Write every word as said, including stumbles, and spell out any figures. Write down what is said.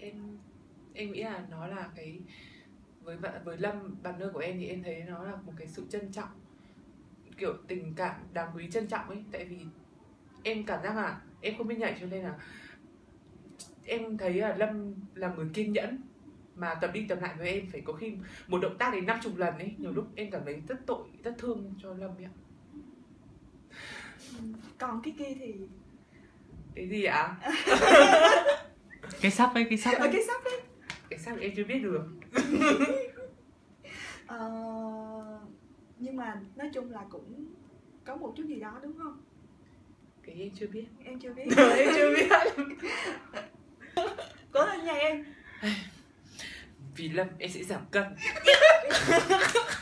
em em nghĩ là nó là cái, với bạn với Lâm partner của em thì em thấy nó là một cái sự trân trọng, kiểu tình cảm đáng quý trân trọng ấy. Tại vì em cảm giác là em không biết nhảy cho nên là em thấy là Lâm là người kiên nhẫn, mà tập đi tập lại với em phải có khi một động tác đến năm chục lần ấy. Nhiều lúc em cảm thấy rất tội, rất thương cho Lâm ấy ạ. Còn cái kia thì Cái gì ạ? Cái sắp ấy, cái sắp ở ấy. cái sắp ấy. Cái sao em chưa biết được. Ờ, nhưng mà nói chung là cũng có một chút gì đó đúng không? Cái em chưa biết. Em chưa biết. Em chưa biết. Cố lên nha em. Vì Lâm em sẽ giảm cân.